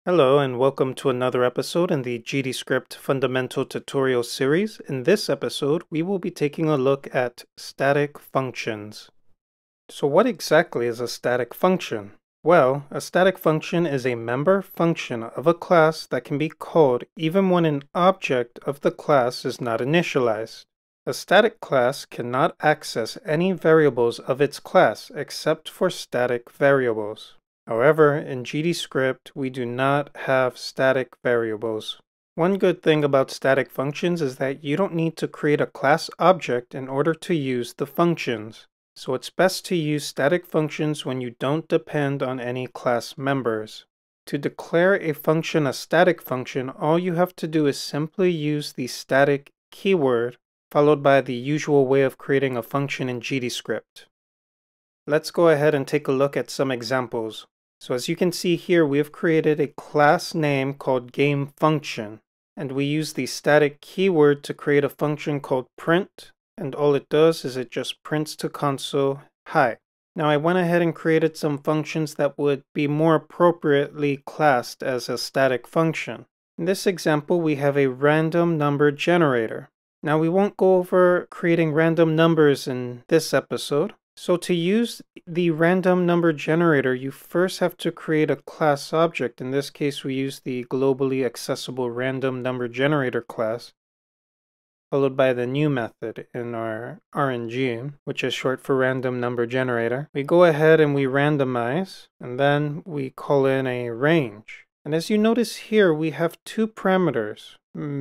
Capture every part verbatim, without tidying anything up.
Hello and welcome to another episode in the GDScript Fundamental Tutorial Series. In this episode, we will be taking a look at static functions. So what exactly is a static function? Well, a static function is a member function of a class that can be called even when an object of the class is not initialized. A static class cannot access any variables of its class except for static variables. However, in GDScript, we do not have static variables. One good thing about static functions is that you don't need to create a class object in order to use the functions. So it's best to use static functions when you don't depend on any class members. To declare a function a static function, all you have to do is simply use the static keyword, followed by the usual way of creating a function in GDScript. Let's go ahead and take a look at some examples. So as you can see here, we have created a class name called GameFunction, and we use the static keyword to create a function called print, and all it does is it just prints to console, hi. Now I went ahead and created some functions that would be more appropriately classed as a static function. In this example, we have a random number generator. Now we won't go over creating random numbers in this episode. So to use the random number generator, you first have to create a class object. In this case, we use the globally accessible random number generator class, followed by the new method in our R N G, which is short for random number generator. We go ahead and we randomize, and then we call in a range. And as you notice here, we have two parameters,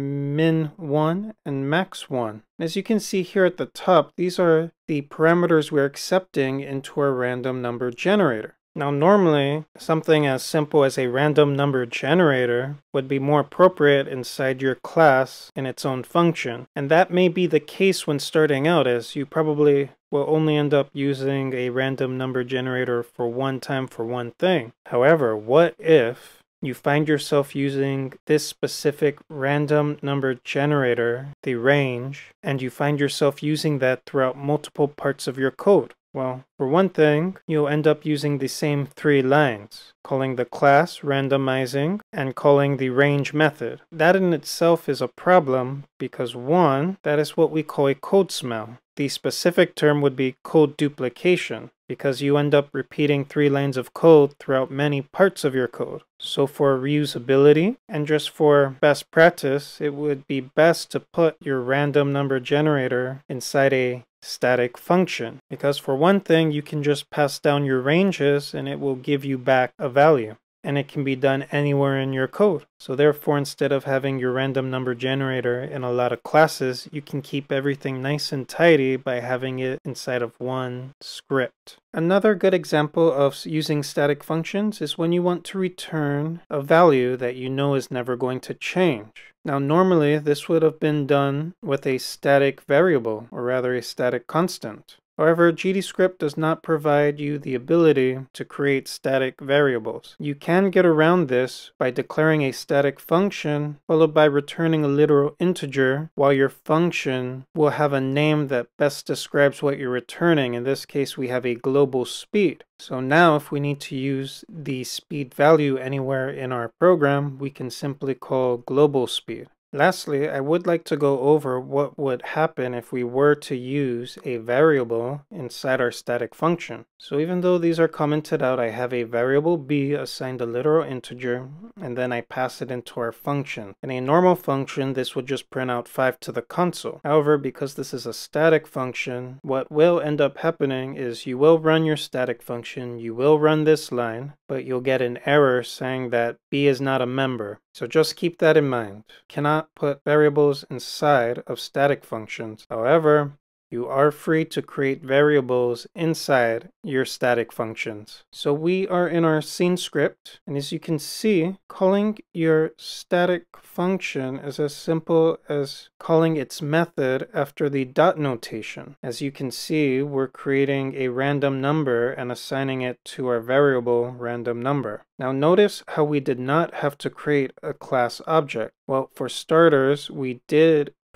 min one and max one. As you can see here at the top, these are the parameters we're accepting into our random number generator. Now normally, something as simple as a random number generator would be more appropriate inside your class in its own function. And that may be the case when starting out, as you probably will only end up using a random number generator for one time for one thing. However, what if you find yourself using this specific random number generator, the range, and you find yourself using that throughout multiple parts of your code? Well, for one thing, you'll end up using the same three lines, calling the class randomizing and calling the range method. That in itself is a problem because one, that is what we call a code smell. The specific term would be code duplication, because you end up repeating three lines of code throughout many parts of your code. So for reusability and just for best practice, it would be best to put your random number generator inside a static function, because for one thing, you can just pass down your ranges and it will give you back a value. And it can be done anywhere in your code. So therefore, instead of having your random number generator in a lot of classes, you can keep everything nice and tidy by having it inside of one script. Another good example of using static functions is when you want to return a value that you know is never going to change. Now normally this would have been done with a static variable, or rather a static constant. However, GDScript does not provide you the ability to create static variables. You can get around this by declaring a static function followed by returning a literal integer, while your function will have a name that best describes what you're returning. In this case, we have a global speed. So now if we need to use the speed value anywhere in our program, we can simply call global speed. Lastly, I would like to go over what would happen if we were to use a variable inside our static function. So even though these are commented out, I have a variable b assigned a literal integer, and then I pass it into our function. In a normal function, this would just print out five to the console. However, because this is a static function, what will end up happening is you will run your static function, you will run this line, but you'll get an error saying that b is not a member. So just keep that in mind. Cannot put variables inside of static functions. However, you are free to create variables inside your static functions. So we are in our scene script, and as you can see, calling your static function is as simple as calling its method after the dot notation. As you can see, we're creating a random number and assigning it to our variable random number. Now notice how we did not have to create a class object. Well, for starters, we did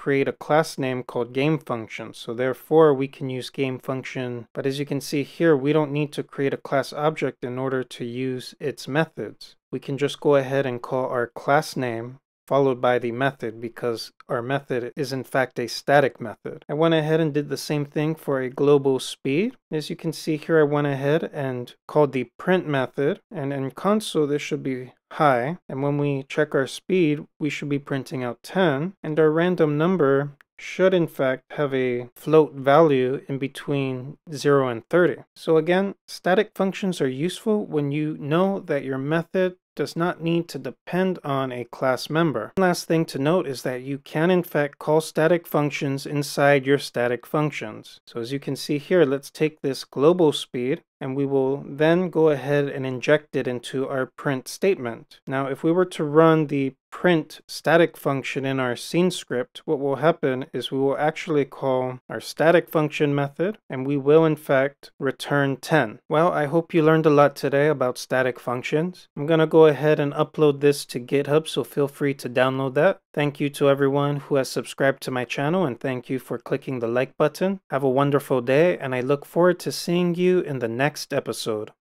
create a class name called game function. So therefore we can use game function, but as you can see here, we don't need to create a class object in order to use its methods. We can just go ahead and call our class name followed by the method, because our method is in fact a static method. I went ahead and did the same thing for a global speed. As you can see here, I went ahead and called the print method, and in console this should be high, and when we check our speed we should be printing out ten, and our random number should in fact have a float value in between zero and thirty. So again, static functions are useful when you know that your method does not need to depend on a class member. One last thing to note is that you can in fact call static functions inside your static functions. So as you can see here, let's take this global speed and we will then go ahead and inject it into our print statement. Now if we were to run the print static function in our scene script, what will happen is we will actually call our static function method and we will in fact return ten. Well, I hope you learned a lot today about static functions. I'm gonna go ahead and upload this to GitHub, so feel free to download that. Thank you to everyone who has subscribed to my channel, and thank you for clicking the like button. Have a wonderful day, and I look forward to seeing you in the next episode.